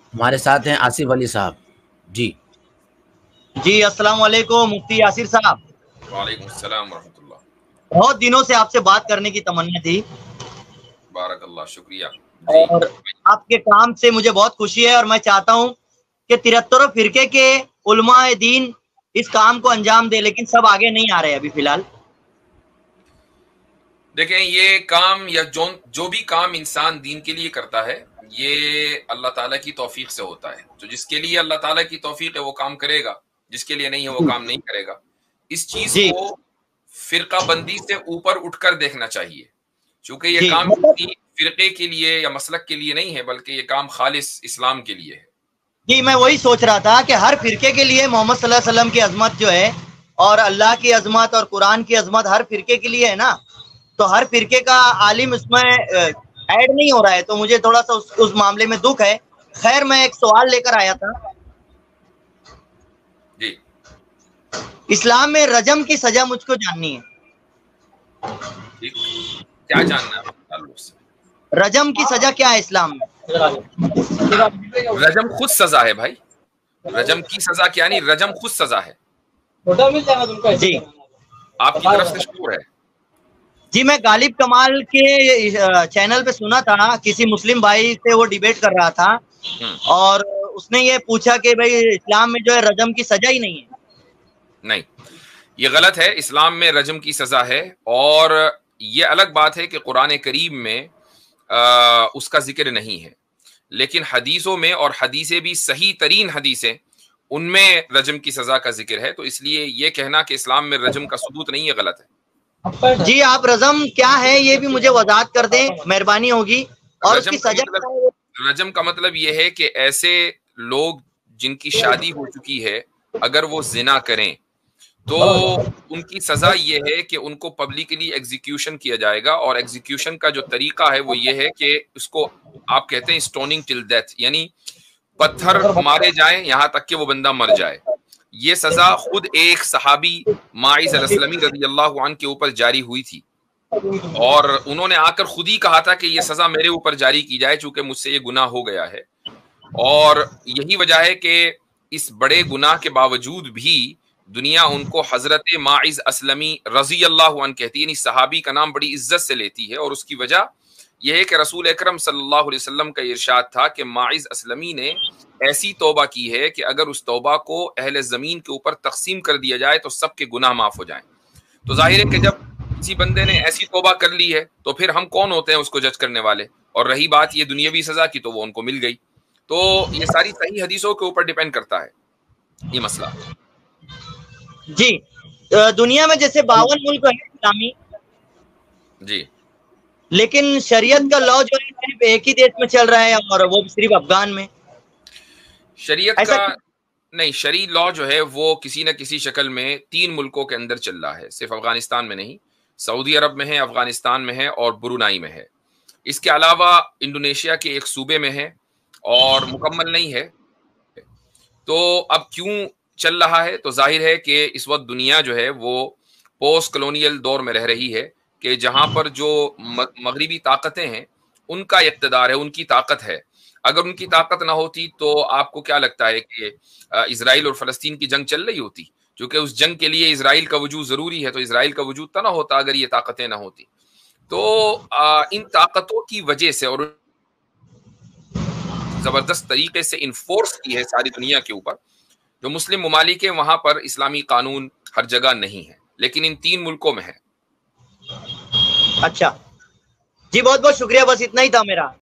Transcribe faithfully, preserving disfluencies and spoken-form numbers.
ہمارے ساتھ ہیں آصف علی صاحب. جی جی السلام علیکم مفتی یاسر صاحب. وعلیکم السلام ورحمۃ اللہ. بہت دنوں سے آپ سے بات کرنے کی تمنا تھی. بارک اللہ، شکریہ. جی اور آپ کے کام سے مجھے بہت خوشی ہے، اور میں چاہتا ہوں کہ ترہتروں فرقے کے علماء دین اس کام کو انجام دے، لیکن سب آگے نہیں آ رہے ابھی فی الحال. دیکھیں، یہ کام یا جو جو بھی کام انسان دین کے لیے کرتا ہے یہ اللہ تعالیٰ کی توفیق سے ہوتا ہے. تو جس کے لیے اللہ تعالیٰ کی توفیق ہے وہ کام کرے گا، جس کے لیے نہیں ہے وہ کام نہیں کرے گا. اس چیز جی کو فرقہ بندی سے اوپر اٹھ کر دیکھنا چاہیے، چونکہ یہ جی کام مطلب کسی فرقے کے لیے یا مسلک کے لیے نہیں ہے، بلکہ یہ کام خالص اسلام کے لیے ہے. جی میں وہی سوچ رہا تھا کہ ہر فرقے کے لیے محمد صلی اللہ علیہ وسلم کی عظمت جو ہے اور اللہ کی عظمت اور قرآن کی عظمت ہر فرقے کے لیے ہے نا، تو ہر فرقے کا عالم اس میں ایڈ نہیں ہو رہا ہے، تو مجھے تھوڑا سا اس, اس معاملے میں دکھ ہے. خیر میں ایک سوال لے کر آیا تھا. جی اسلام میں رجم کی سزا مجھ کو جاننی ہے. ٹھیک، کیا جاننا ہے آپ تعلق سے؟ رجم کی سزا کیا ہے اسلام میں؟ رجم خود سزا ہے بھائی. رجم کی سزا کیا نہیں، رجم خود سزا ہے. جی آپ کی طرف سے شکر ہے. جی میں غالب کمال کے چینل پہ سنا تھا، کسی مسلم بھائی سے وہ ڈیبیٹ کر رہا تھا، ہم، اور اس نے یہ پوچھا کہ بھائی اسلام میں جو ہے رجم کی سزا ہی نہیں ہے. نہیں، یہ غلط ہے. اسلام میں رجم کی سزا ہے، اور یہ الگ بات ہے کہ قرآن کریم میں آ, اس کا ذکر نہیں ہے، لیکن حدیثوں میں، اور حدیثیں بھی صحیح ترین حدیثیں، ان میں رجم کی سزا کا ذکر ہے. تو اس لیے یہ کہنا کہ اسلام میں رجم کا ثبوت نہیں ہے غلط ہے. جی آپ رجم کیا ہے یہ بھی مجھے وضاحت کر دیں، مہربانی ہوگی، اور اس کی رجم کا سزا مطلب کیا ہے؟ رجم کا مطلب یہ ہے کہ ایسے لوگ جن کی شادی ہو چکی ہے اگر وہ زنا کریں تو ان کی سزا یہ ہے کہ ان کو پبلکلی ایگزیکیوشن کیا جائے گا. اور ایگزیکیوشن کا جو طریقہ ہے وہ یہ ہے کہ اس کو آپ کہتے ہیں سٹوننگ ٹل ڈیتھ، یعنی پتھر مارے جائیں یہاں تک کہ وہ بندہ مر جائے. یہ سزا خود ایک صحابی ماعز الاسلمی رضی اللہ عنہ کے اوپر جاری ہوئی تھی، اور انہوں نے آ کر خود ہی کہا تھا کہ یہ سزا میرے اوپر جاری کی جائے چونکہ مجھ سے یہ گناہ ہو گیا ہے. اور یہی وجہ ہے کہ اس بڑے گناہ کے باوجود بھی دنیا ان کو حضرت ماعز اسلمی رضی اللہ عنہ کہتی ہے، یعنی صحابی کا نام بڑی عزت سے لیتی ہے. اور اس کی وجہ یہ ہے کہ رسول اکرم صلی اللہ علیہ وسلم کا ارشاد تھا کہ ماعز اسلمی نے ایسی توبہ کی ہے کہ اگر اس توبہ کو اہل زمین کے اوپر تقسیم کر دیا جائے تو سب کے گناہ معاف ہو جائیں. تو ظاہر ہے کہ جب کسی بندے نے ایسی توبہ کر لی ہے تو پھر ہم کون ہوتے ہیں اس کو جج کرنے والے. اور رہی بات یہ دنیاوی سزا کی تو وہ ان کو مل گئی. تو یہ ساری صحیح حدیثوں کے اوپر ڈیپینڈ کرتا ہے یہ مسئلہ. جی دنیا میں جیسے باون ملک ہے اسلامی، جی لیکن شریعت کا لا جو ہے صرف ایک ہی دیش میں چل رہا ہے، اور وہ بھی صرف افغان میں. شریعت ایسا کا نہیں، شرعی لا جو ہے وہ کسی نہ کسی شکل میں تین ملکوں کے اندر چل رہا ہے، صرف افغانستان میں نہیں. سعودی عرب میں ہے، افغانستان میں ہے، اور برونائی میں ہے. اس کے علاوہ انڈونیشیا کے ایک صوبے میں ہے، اور مکمل نہیں ہے. تو اب کیوں چل رہا ہے؟ تو ظاہر ہے کہ اس وقت دنیا جو ہے وہ پوسٹ کلونیل دور میں رہ رہی ہے، کہ جہاں پر جو مغربی طاقتیں ہیں ان کا اقتدار ہے، ان کی طاقت ہے. اگر ان کی طاقت نہ ہوتی تو آپ کو کیا لگتا ہے کہ اسرائیل اور فلسطین کی جنگ چل رہی ہوتی؟ کیونکہ اس جنگ کے لیے اسرائیل کا وجود ضروری ہے، تو اسرائیل کا وجود تو نہ ہوتا اگر یہ طاقتیں نہ ہوتی. تو ان طاقتوں کی وجہ سے اور زبردست طریقے سے انفورس کی ہے ساری دنیا کے اوپر. جو مسلم ممالک ہیں وہاں پر اسلامی قانون ہر جگہ نہیں ہے، لیکن ان تین ملکوں میں ہے. اچھا جی، بہت بہت شکریہ، بس اتنا ہی تھا میرا.